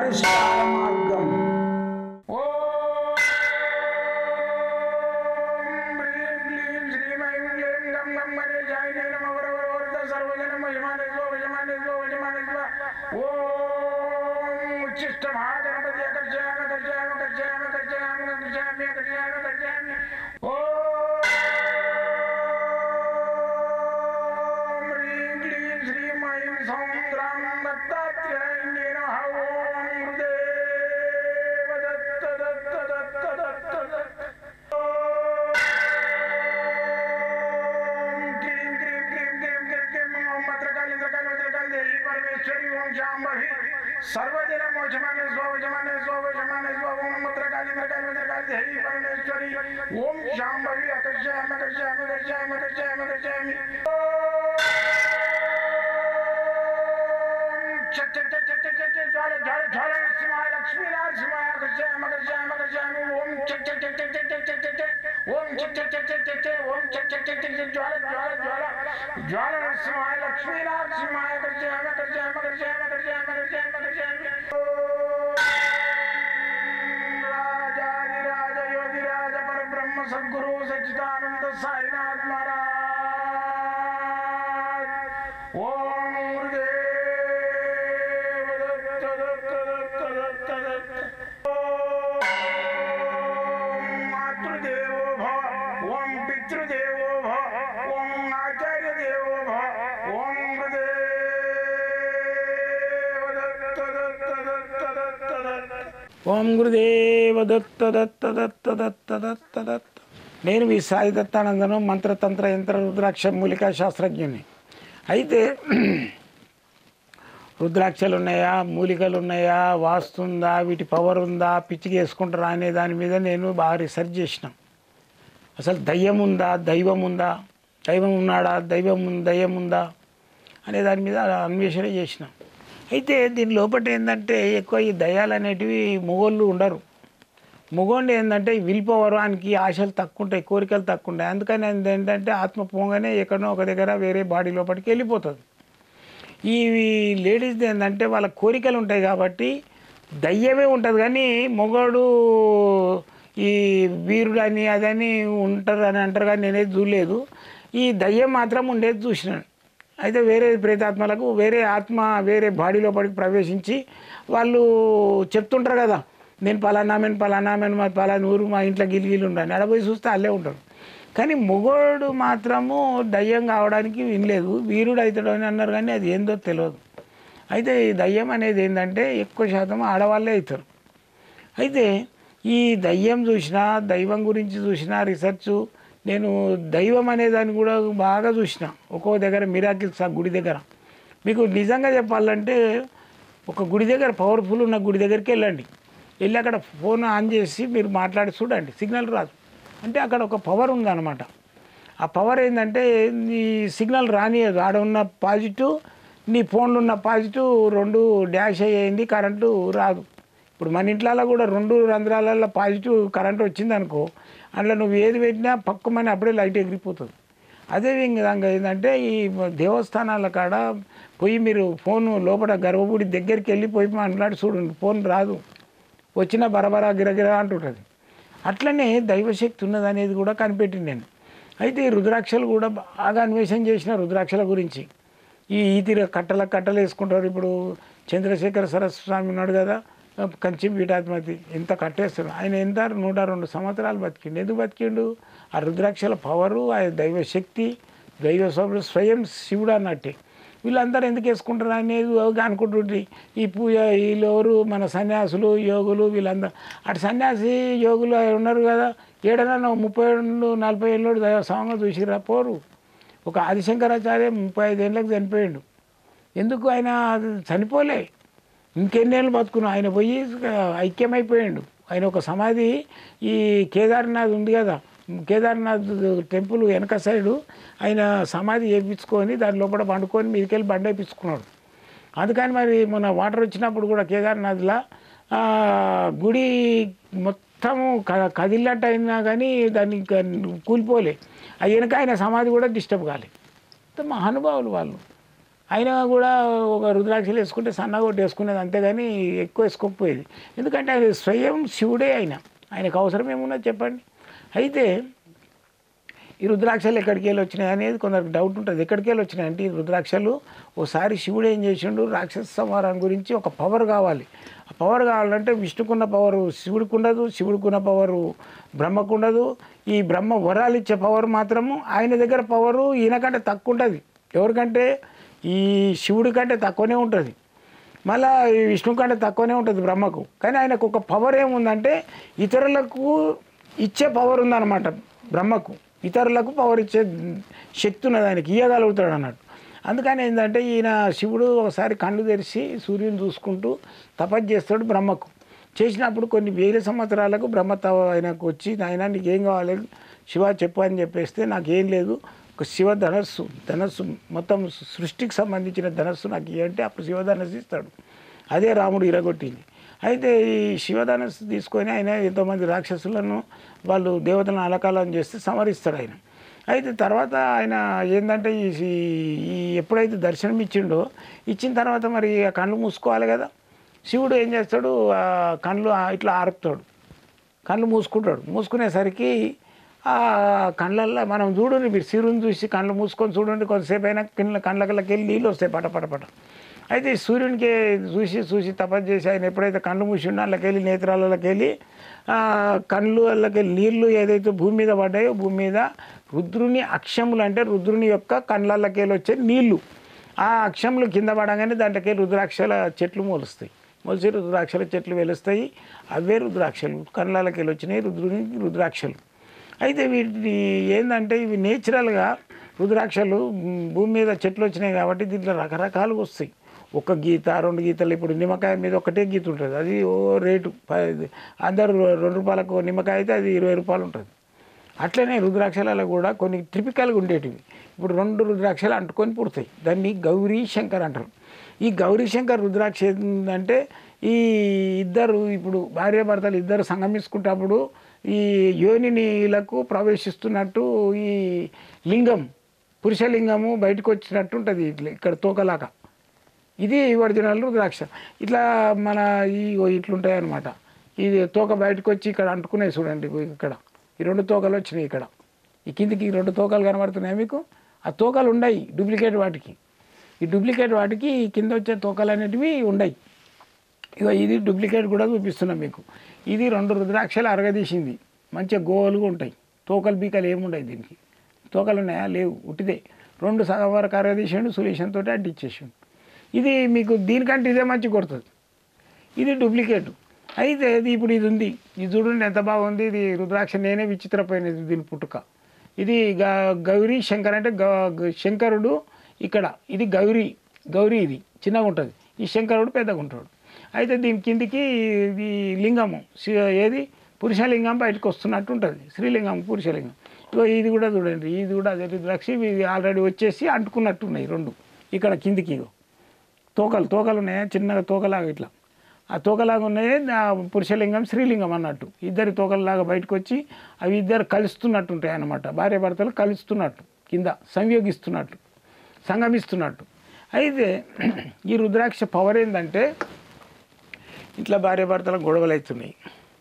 పరిష్కార మార్గం. सर्वदिन मोचमाने स्वजमाने स्वजमाने स्वम मुद्रकाली मकाली मद्रकाली देवी परमेश्वरी ओम शांभवी अकर्षयामि अकर्षयामि अकर्षयामि अकर्षयामि अकर्षयामि चट चट चट चट चट ज्वाल ज्वाल ज्वाल नरसिंहाय लक्ष्मी नरसिंहाय अकर्षयामि अकर्षयामि अकर्षयामि ओम चट चट चट चट चट चट चट ओम चट चट चट चट चट ओम चट चट चट चट ज्वाल ज्वाल ज्वाल ज्वाल नरसिंहाय लक्ष्मी नरसिंहाय अकर्षयामि अकर्षयामि अकर्षयामि अकर्षयामि अकर्षयामि अकर्षयामि राजाधिराज योगिराज परब्रह्म सद्गुरु सच्चिदानंद साईनाथ महाराज ओम गुरुदेव दत्त दत्त दत्त दत्त दत्त ओम मातृदेवो भव ओम पितृदेवो भव ओम आचार्य देवो भव ओम ఓం గురుదేవ దత్త దత్త దత్త దత్త దత్త దత్త. నేను మీ సాయి దత్తానందను, మంత్రతంత్ర యంత్ర రుద్రాక్ష మూలికా శాస్త్రజ్ఞుని. అయితే రుద్రాక్షలు ఉన్నాయా, మూలికలు ఉన్నాయా, వాస్తుందా, వీటి పవర్ ఉందా, పిచ్చికి వేసుకుంటారా అనే దాని మీద నేను బాగా రీసెర్చ్ చేసిన. అసలు దయ్యం ఉందా, దైవం ఉందా, దైవం ఉన్నాడా, దయ్యం ఉందా అనే దాని మీద అన్వేషణ చేసిన. అయితే దీని లోపల ఏంటంటే ఎక్కువ ఈ దయ్యాలు అనేటివి మొగోళ్ళు ఉండరు. మొగోళ్ళు ఏంటంటే విల్ పవర్ వానికి ఆశలు తక్కువ ఉంటాయి, కోరికలు తక్కువ ఉంటాయి. అందుకని ఏంటంటే ఆత్మ పోగానే ఎక్కడో ఒక దగ్గర వేరే బాడీ లోపలికి వెళ్ళిపోతుంది. ఈ లేడీస్ది ఏంటంటే వాళ్ళ కోరికలు ఉంటాయి కాబట్టి దయ్యమే ఉంటుంది. కానీ మొగోడు ఈ వీరుడు అని అదని ఉంటారు అని అంటారు, కానీ నేనేది చూడలేదు. ఈ దయ్యం మాత్రం ఉండేది చూసినాను. అయితే వేరే ప్రేతాత్మలకు వేరే ఆత్మ వేరే బాడీ లోపలికి ప్రవేశించి వాళ్ళు చెప్తుంటారు కదా, నేను పలానామెను మా పలానా ఊరు మా ఇంట్లో గిలిగిలి ఉండాలి, అడపోయి చూస్తే అల్లే ఉంటారు. కానీ మొగోడు మాత్రము దయ్యం కావడానికి వినలేదు, వీరుడు అవుతాడు అని అన్నారు, కానీ అది ఏందో తెలియదు. అయితే ఈ దయ్యం అనేది ఏంటంటే ఎక్కువ శాతం ఆడవాళ్ళే అవుతారు. అయితే ఈ దయ్యం చూసినా, దైవం గురించి చూసినా రీసెర్చ్ నేను దైవం అనేదాన్ని కూడా బాగా చూసిన. ఒక్కో దగ్గర మిరాకిల్స్ ఆ గుడి దగ్గర. మీకు నిజంగా చెప్పాలంటే ఒక గుడి దగ్గర పవర్ఫుల్ ఉన్న గుడి దగ్గరికి వెళ్ళండి, వెళ్ళి అక్కడ ఫోన్ ఆన్ చేసి మీరు మాట్లాడి చూడండి, సిగ్నల్ రాదు. అంటే అక్కడ ఒక పవర్ ఉందన్నమాట. ఆ పవర్ ఏంటంటే నీ సిగ్నల్ రానియదు. ఆడ ఉన్న పాజిటివ్, నీ ఫోన్లో ఉన్న పాజిటివ్ రెండు డాష్ అయ్యింది, కరెంటు రాదు. ఇప్పుడు మన ఇంట్లో కూడా 2 రంధ్రాలలో పాజిటివ్ కరెంటు వచ్చింది అనుకో, అందులో నువ్వు ఏది పెట్టినా పక్కమని అప్పుడే లైట్ ఎగిరిపోతుంది. అదేవిధంగా ఏంటంటే ఈ దేవస్థానాల కాడ పోయి మీరు ఫోన్ లోపల గర్భగుడి దగ్గరికి వెళ్ళిపోయి మాట్లాడి చూడండి, ఫోన్ రాదు, వచ్చినా బరబరా గిరగిర అంటుంటుంది. అట్లనే దైవశక్తి ఉన్నదనేది కూడా కనిపెట్టింది నేను. అయితే ఈ రుద్రాక్షలు కూడా బాగా అన్వేషణ చేసిన రుద్రాక్షల గురించి. ఈ ఈతిర కట్టలు వేసుకుంటారు. ఇప్పుడు చంద్రశేఖర సరస్వతి స్వామి ఉన్నాడు కదా, కంచి పీఠాధిపతి, ఎంత కట్టేస్తాడు ఆయన. ఎంత 102 సంవత్సరాలు బతికిండు. ఎందుకు బతికిండు? ఆ రుద్రాక్షల పవరు, ఆ దైవశక్తి, దైవ స్వయం శివుడు అన్నట్టే. వీళ్ళందరూ ఎందుకు వేసుకుంటారు అనేది అనుకుంటుండ్రి. ఈ పూజ వీళ్ళెవరు మన సన్యాసులు యోగులు వీళ్ళందరూ. అటు సన్యాసి యోగులు ఉన్నారు కదా, ఏడైనా 30-40 ఏళ్ళు దైవ సమంగా చూసిరా పోరు. ఒక ఆదిశంకరాచార్య 35 ఏళ్ళకి చనిపోయాడు. ఎందుకు? ఆయన చనిపోలే, ఇంకెన్నేళ్ళు బతుకున్నాడు. ఆయన పోయి ఐక్యమైపోయాడు. ఆయన ఒక సమాధి ఈ కేదార్నాథ్ ఉంది కదా, కేదార్నాథ్ టెంపుల్ వెనక సైడు ఆయన సమాధి చేయించుకొని దాని లోపల పండుకొని మీదకెళ్ళి బండ వేయించుకున్నాడు. అందుకని మరి మన వాటర్ వచ్చినప్పుడు కూడా కేదార్నాథ్లో గుడి మొత్తము కదిలినట్టు అయినా కానీ దాన్ని కూలిపోలే. ఆ వెనక ఆయన సమాధి కూడా డిస్టర్బ్ కాలే. మహానుభావులు వాళ్ళు. అయినా కూడా ఒక రుద్రాక్షలు వేసుకుంటే సన్నగా ఒకటి వేసుకునేది, అంతేగాని ఎక్కువ వేసుకోకపోయేది. ఎందుకంటే ఆయన స్వయం శివుడే, ఆయనకు అవసరం ఏమున్నది చెప్పండి. అయితే ఈ రుద్రాక్షలు ఎక్కడికి వెళ్ళి వచ్చినాయి అనేది కొందరికి డౌట్ ఉంటుంది. ఎక్కడికి వెళ్ళి వచ్చినాయి అంటే, ఈ రుద్రాక్షలు ఓసారి శివుడు ఏం చేసిండు, రాక్షస సంహారం గురించి ఒక పవర్ కావాలి. ఆ పవర్ కావాలంటే విష్ణుకున్న పవరు శివుడికి ఉండదు, శివుడికున్న పవరు బ్రహ్మకు ఉండదు. ఈ బ్రహ్మ వరాలు ఇచ్చే పవర్ మాత్రము ఆయన దగ్గర పవరు ఈయనకంటే తక్కువ ఉంటుంది. ఎవరికంటే ఈ శివుడి కంటే తక్కువనే ఉంటుంది, మళ్ళీ ఈ విష్ణు కంటే తక్కువనే ఉంటుంది బ్రహ్మకు. కానీ ఆయనకు ఒక పవర్ ఏముందంటే ఇతరులకు ఇచ్చే పవర్ ఉందన్నమాట బ్రహ్మకు. ఇతరులకు పవర్ ఇచ్చే శక్తి ఉన్నది, ఆయనకి ఇవ్వగలుగుతాడు అన్నట్టు. అందుకని ఏంటంటే ఈయన శివుడు ఒకసారి కళ్ళు తెరిచి సూర్యుని చూసుకుంటూ తపస్సు చేస్తాడు బ్రహ్మకు. చేసినప్పుడు కొన్ని వేల సంవత్సరాలకు బ్రహ్మ ఆయనకు వచ్చి, ఆయన నీకేం కావాలి శివ చెప్పు అని చెప్పేస్తే, నాకేం లేదు, ఒక శివ ధనస్సు మొత్తం సృష్టికి సంబంధించిన ధనస్సు నాకు ఇవ్వంటే అప్పుడు శివధనస్సు ఇస్తాడు. అదే రాముడు ఇరగొట్టింది. అయితే ఈ శివధనస్సు తీసుకొని ఆయన ఎంతోమంది రాక్షసులను వాళ్ళు దేవతలను అలకాలం చేస్తే సంహరిస్తాడు ఆయన. అయితే తర్వాత ఆయన ఏంటంటే ఈ ఎప్పుడైతే దర్శనం ఇచ్చిండో, ఇచ్చిన తర్వాత మరి ఆ కళ్ళు మూసుకోవాలి కదా. శివుడు ఏం చేస్తాడు, ఆ కళ్ళు ఇట్లా ఆరుపుతాడు, కళ్ళు మూసుకుంటాడు. మూసుకునేసరికి ఆ కళ్ళల్లో మనం చూడండి, మీరు సూర్యుని చూసి కళ్ళు మూసుకొని చూడండి, కొంతసేపు అయినా కళ్ళకి వెళ్ళి నీళ్ళు వస్తాయి పట. అయితే సూర్యునికి చూసి తపస్సు చేసి ఆయన ఎప్పుడైతే కళ్ళు మూసిండో అందులోకి వెళ్ళి నేత్రాలకి వెళ్ళి కళ్ళు వాళ్ళకి నీళ్లు ఏదైతే భూమి మీద పడ్డాయో, భూమి మీద రుద్రుని అక్షములు అంటే రుద్రుని యొక్క కళ్ళకి వెళ్ళి వచ్చే నీళ్లు, ఆ అక్షములు కింద పడగానే దాంట్లోకి రుద్రాక్షల చెట్లు మొలిచి రుద్రాక్షల చెట్లు వెలుస్తాయి. అవే రుద్రాక్షలు కళ్ళకి వెళ్ళి వచ్చినాయి రుద్రాక్షలు. అయితే వీటిని ఏంటంటే ఇవి నేచురల్గా రుద్రాక్షలు భూమి మీద చెట్లు వచ్చినాయి కాబట్టి దీంట్లో రకరకాలుగా వస్తాయి. ఒక గీత 2 గీతలు, ఇప్పుడు నిమ్మకాయ మీద ఒకటే గీత ఉంటుంది, అది ఓ రేటు అందరూ 2 రూపాయలకు నిమ్మకాయ అయితే అది 20 రూపాయలు ఉంటుంది. అట్లనే రుద్రాక్షలలో కూడా కొన్ని టిపికల్గా ఉండేటివి. ఇప్పుడు 2 రుద్రాక్షలు అంటుకొని పుడతాయి, దాన్ని గౌరీ శంకర్ అంటారు. ఈ గౌరీ శంకర్ రుద్రాక్ష ఏంటంటే ఈ ఇద్దరు ఇప్పుడు భార్యాభర్తలు ఇద్దరు సంగమించుకుంటప్పుడు ఈ యోనిలకు ప్రవేశిస్తున్నట్టు ఈ లింగం పురుషలింగము బయటకు వచ్చినట్టు ఉంటుంది ఇక్కడ తోకలాగా. ఇది ఒరిజినల్ రుద్రాక్ష. ఇట్లా మన ఇట్లుంటాయి అన్నమాట. ఇది తోక బయటకు వచ్చి ఇక్కడ అంటుకునే చూడండి, ఇక్కడ ఈ 2 తోకలు వచ్చినాయి. ఇక్కడ ఈ కిందికి 2 తోకలు కనబడుతున్నాయి మీకు. ఆ తోకలు ఉన్నాయి డూప్లికేట్ వాటికి. ఈ డూప్లికేట్ వాటికి కింద వచ్చే తోకలు అనేటివి ఉన్నాయి. ఇక ఇది డూప్లికేట్ కూడా చూపిస్తున్నాం మీకు. ఇది 2 రుద్రాక్షలు అరగదీసింది, మంచిగా గోలుగా ఉంటాయి. తోకలు బీకలు ఏముండవు దీనికి. తోకలు ఉన్నాయా? లేవు, ఉట్టిదే. 2 సగం వరకు అరగదీసిండు, సొల్యూషన్ తోటి అంటించేసిండు. ఇది మీకు దీనికంటే ఇదే మంచి కొడుతుంది, ఇది డూప్లికేట్. అయితే ఇది ఇప్పుడు ఇది ఉంది, ఇది చూడండి ఎంత బాగుంది. ఇది రుద్రాక్ష నేనే విచిత్రపోయినది దీని పుట్టుక. ఇది గౌరీ శంకర్ అంటే శంకరుడు ఇక్కడ, ఇది గౌరీ ఇది చిన్నగా ఉంటుంది, ఈ శంకరుడు పెద్దగా ఉంటాడు. అయితే దీని కిందికి ఈ లింగము ఏది పురుషలింగం బయటకు వస్తున్నట్టు ఉంటుంది, స్త్రీలింగం పురుషలింగం. ఇది కూడా చూడండి, ఇది కూడా అదే రుద్రాక్ష. ఇవి ఆల్రెడీ వచ్చేసి అంటుకున్నట్టు ఉన్నాయి 2 ఇక్కడ కిందికి. తోకలు ఉన్నాయా, చిన్నగా తోకలాగా ఇట్లా, ఆ తోకలాగా ఉన్నాయి పురుషలింగం స్త్రీలింగం అన్నట్టు. ఇద్దరి తోకలలాగా బయటకు వచ్చి అవి ఇద్దరు కలుస్తున్నట్టు ఉంటాయి అన్నమాట. భార్యాభర్తలు కలుస్తున్నట్టు, కింద సంగమిస్తున్నట్టు. అయితే ఈ రుద్రాక్ష పవర్ ఏంటంటే, ఇట్లా భార్యాభర్తలకు గొడవలు అవుతున్నాయి,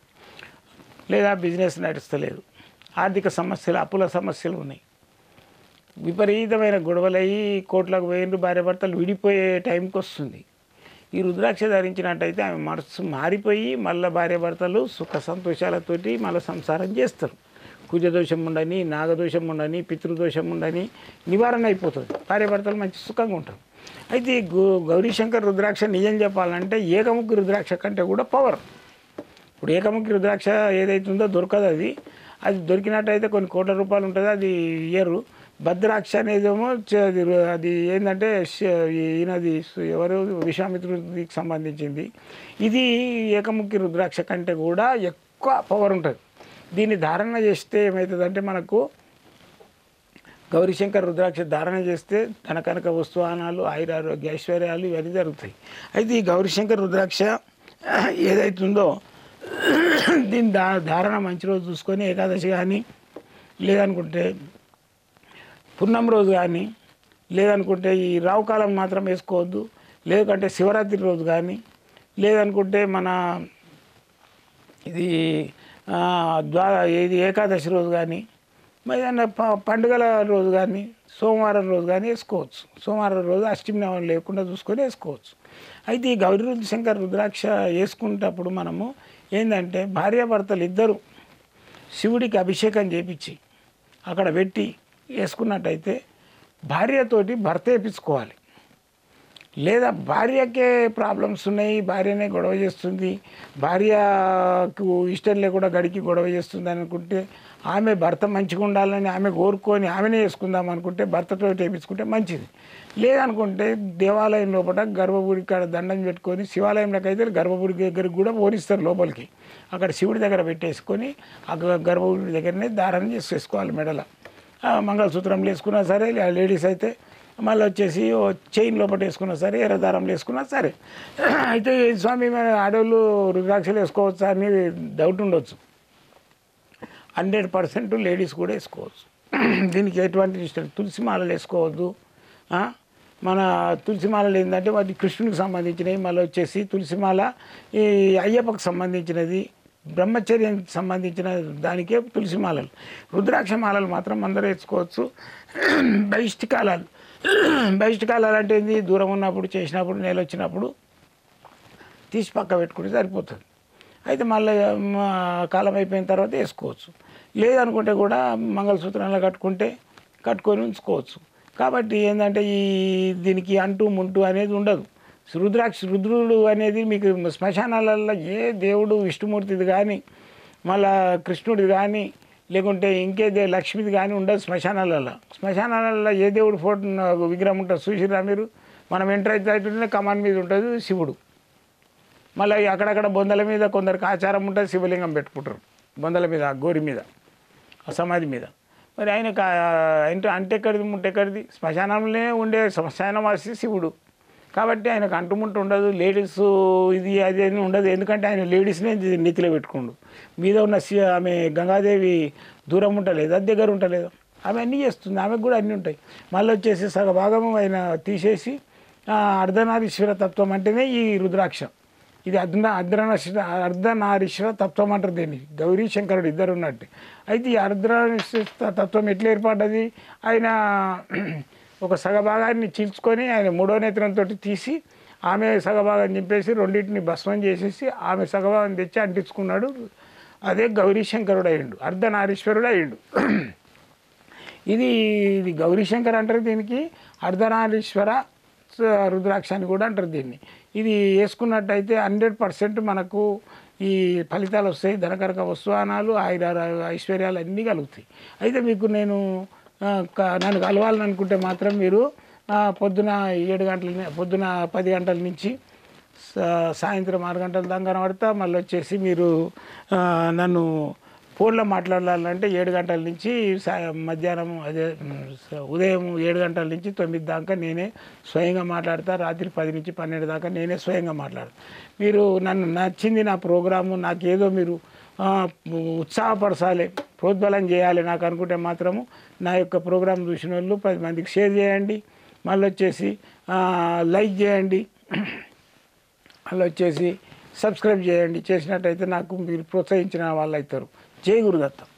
లేదా బిజినెస్ నడుస్తలేదు, ఆర్థిక సమస్యలు, అప్పుల సమస్యలు ఉన్నాయి, విపరీతమైన గొడవలయ్యి కోట్లకు పోయిండ్రు, భార్యాభర్తలు విడిపోయే టైంకి వస్తుంది. ఈ రుద్రాక్ష ధరించినట్టయితే ఆమె మనసు మారిపోయి మళ్ళీ భార్యాభర్తలు సుఖ సంతోషాలతోటి మళ్ళీ సంసారం చేస్తారు. కుజదోషం ఉండని, నాగదోషం ఉండని, పితృదోషం ఉండని నివారణ అయిపోతుంది, భార్యాభర్తలు మంచి సుఖంగా ఉంటారు. అయితే గౌరీశంకర్ రుద్రాక్ష నిజం చెప్పాలంటే ఏకముఖి రుద్రాక్ష కంటే కూడా పవర్. ఇప్పుడు ఏకముఖి రుద్రాక్ష ఏదైతుందో దొరకదు, అది దొరికినట్టయితే కొన్ని కోట్ల రూపాయలు ఉంటుంది, అది ఇయ్యరు. భద్రాక్ష అనేదేమో అది ఏంటంటే ఈయనది ఎవరు విశ్వామిత్రుడికి సంబంధించింది. ఇది ఏకముఖి రుద్రాక్ష కంటే కూడా ఎక్కువ పవర్ ఉంటుంది. దీన్ని ధారణ చేస్తే ఏమవుతుందంటే, మనకు గౌరీశంకర్ రుద్రాక్ష ధారణ చేస్తే కనక వస్తువాహనాలు, ఆయురారోగ్య ఐశ్వర్యాలు ఇవన్నీ జరుగుతాయి. అయితే ఈ గౌరీశంకర్ రుద్రాక్ష ఏదైతుందో దీని ధారణ మంచి రోజు చూసుకొని ఏకాదశి కానీ, లేదనుకుంటే పున్నం రోజు కానీ, లేదనుకుంటే ఈ రావు కాలం మాత్రం వేసుకోవద్దు, లేదంటే శివరాత్రి రోజు కానీ, లేదనుకుంటే మన ఇది ఇది ఏకాదశి రోజు కానీ, మరి ఏదైనా పండుగల రోజు కానీ, సోమవారం రోజు కానీ వేసుకోవచ్చు. సోమవారం రోజు అష్టమి నవమి లేకుండా చూసుకొని వేసుకోవచ్చు. అయితే ఈ గౌరీ శంకర్ రుద్రాక్ష వేసుకునేటప్పుడు మనము ఏంటంటే భార్యాభర్తలు ఇద్దరు శివుడికి అభిషేకం చేపించి అక్కడ పెట్టి వేసుకున్నట్టయితే భార్యతోటి భర్త వేయించుకోవాలి. లేదా భార్యకే ప్రాబ్లమ్స్ ఉన్నాయి, భార్యనే గొడవ చేస్తుంది, భార్యకు ఇష్టం లేకుండా గడికి గొడవ చేస్తుంది అనుకుంటే, ఆమె భర్త మంచిగా ఉండాలని ఆమె కోరుకొని ఆమెనే వేసుకుందాం అనుకుంటే భర్తతో వేయించుకుంటే మంచిది. లేదనుకుంటే దేవాలయం లోపల గర్భగుడి కాడ దండం పెట్టుకొని, శివాలయంలోకి అయితే గర్భగుడి దగ్గరికి కూడా పోనిస్తారు లోపలికి, అక్కడ శివుడి దగ్గర పెట్టేసుకొని ఆ గర్భగుడి దగ్గరనే దారం చేసేసుకోవాలి మెడల. మంగళసూత్రం వేసుకున్నా సరే, లేడీస్ అయితే మళ్ళీ వచ్చేసి చైన్ లోపల వేసుకున్నా సరే, ఎర్రదారంలో వేసుకున్నా సరే. అయితే స్వామి ఆడవాళ్ళు రుద్రాక్షలు వేసుకోవచ్చా అని డౌట్ ఉండొచ్చు. 100% లేడీస్ కూడా వేసుకోవచ్చు. దీనికి ఎటువంటి ఇష్టం, తులసి మాలలు వేసుకోవద్దు. మన తులసి మాలలు ఏంటంటే వాటి కృష్ణునికి సంబంధించినవి, మళ్ళీ వచ్చేసి తులసి మాల ఈ అయ్యప్పకు సంబంధించినది, బ్రహ్మచర్యానికి సంబంధించిన దానికే తులసి మాలలు. రుద్రాక్ష మాలలు మాత్రం అందరూ వేసుకోవచ్చు. బహిష్టికాలాలు అంటే ఏంది, దూరం ఉన్నప్పుడు చేసినప్పుడు నేల వచ్చినప్పుడు తీసి పక్క పెట్టుకుంటే సరిపోతుంది. అయితే మళ్ళీ కాలం అయిపోయిన తర్వాత వేసుకోవచ్చు. లేదనుకుంటే కూడా మంగళసూత్రంలో కట్టుకొని ఉంచుకోవచ్చు. కాబట్టి ఏంటంటే దీనికి అంటూ ముంటూ అనేది ఉండదు. రుద్రుడు అనేది మీకు శ్మశానాలలో ఏ దేవుడు విష్ణుమూర్తిది కానీ, మళ్ళా కృష్ణుడిది కానీ, లేకుంటే ఇంకే లక్ష్మిది కానీ ఉండదు శ్మశానాలలో. శ్మశానాలలో ఏ దేవుడు ఫోటో విగ్రహం ఉంటుంది చూసిరా మీరు? మనం ఎంటర్ అయితే కమాన్ మీద ఉంటుంది శివుడు. మళ్ళీ అక్కడక్కడ బొందల మీద కొందరికి ఆచారం ఉంటుంది, శివలింగం పెట్టుకుంటారు బొందల మీద, గోరి మీద, సమాధి మీద. మరి ఆయనకు అంటే ఎక్కడిది ముట్ట ఎక్కడిది? శ్మశానంలోనే ఉండే శ్మశానవాసి శివుడు. కాబట్టి ఆయనకు అంటుముంటు ఉండదు, లేడీస్ ఇది అది అని ఉండదు. ఎందుకంటే ఆయన లేడీస్నే నెత్తిలో పెట్టుకోండు. మీద ఉన్న ఆమె గంగాదేవి దూరం ఉంటలేదు, అది దగ్గర ఉంటలేదు, ఆమె అన్నీ చేస్తుంది, ఆమెకు కూడా అన్నీ ఉంటాయి. మళ్ళీ వచ్చేసి సగభాగం ఆయన తీసేసి అర్ధనారీశ్వర తత్వం అంటేనే ఈ రుద్రాక్ష. ఇది అర్ధనారీశ్వర తత్వం అంటారు దీన్ని. గౌరీ శంకరుడు ఇద్దరు ఉన్నట్టు. అయితే ఈ అర్ధనారీశ్వర తత్వం ఎట్లా ఏర్పడ్డది? ఆయన ఒక సగభాగాన్ని చీల్చుకొని ఆయన మూడో నేత్రంతో తీసి ఆమె సగభాగం చింపేసి రెండింటిని భస్మం చేసేసి ఆమె సగభాగం తెచ్చి అంటించుకున్నాడు. అదే గౌరీ శంకరుడు అయ్యిండు, అర్ధనారీశ్వరుడు అయ్యిండు. ఇది గౌరీశంకర్ అంటారు దీనికి. అర్ధనారీశ్వర రుద్రాక్ష అని కూడా అంటారు దీన్ని. ఇది వేసుకున్నట్టయితే 100% మనకు ఈ ఫలితాలు వస్తాయి. ధనకరక వస్తువానాలు, ఐశ్వర్యాలు అన్నీ కలుగుతాయి. అయితే మీకు నన్ను కలవాలని అనుకుంటే మాత్రం మీరు పొద్దున 10 గంటల నుంచి సాయంత్రం 6 గంటల దాకా కనబడతా. మళ్ళీ వచ్చేసి మీరు నన్ను ఫోన్లో మాట్లాడాలంటే 7 గంటల నుంచి మధ్యాహ్నం ఉదయం 7 గంటల నుంచి 9 దాకా నేనే స్వయంగా మాట్లాడతా. రాత్రి 10 నుంచి 12 దాకా నేనే స్వయంగా మాట్లాడతా. మీరు నన్ను నచ్చింది నా ప్రోగ్రాము, నాకేదో మీరు ఉత్సాహపరచాలి, ప్రోద్బలం చేయాలి నాకు అనుకుంటే మాత్రము నా యొక్క ప్రోగ్రాం చూసిన వాళ్ళు 10 మందికి షేర్ చేయండి. మళ్ళీ వచ్చేసి లైక్ చేయండి, మళ్ళీ వచ్చేసి సబ్స్క్రైబ్ చేయండి. చేసినట్టయితే నాకు మీరు ప్రోత్సహించిన వాళ్ళు అవుతారు. జై గురుదత్త.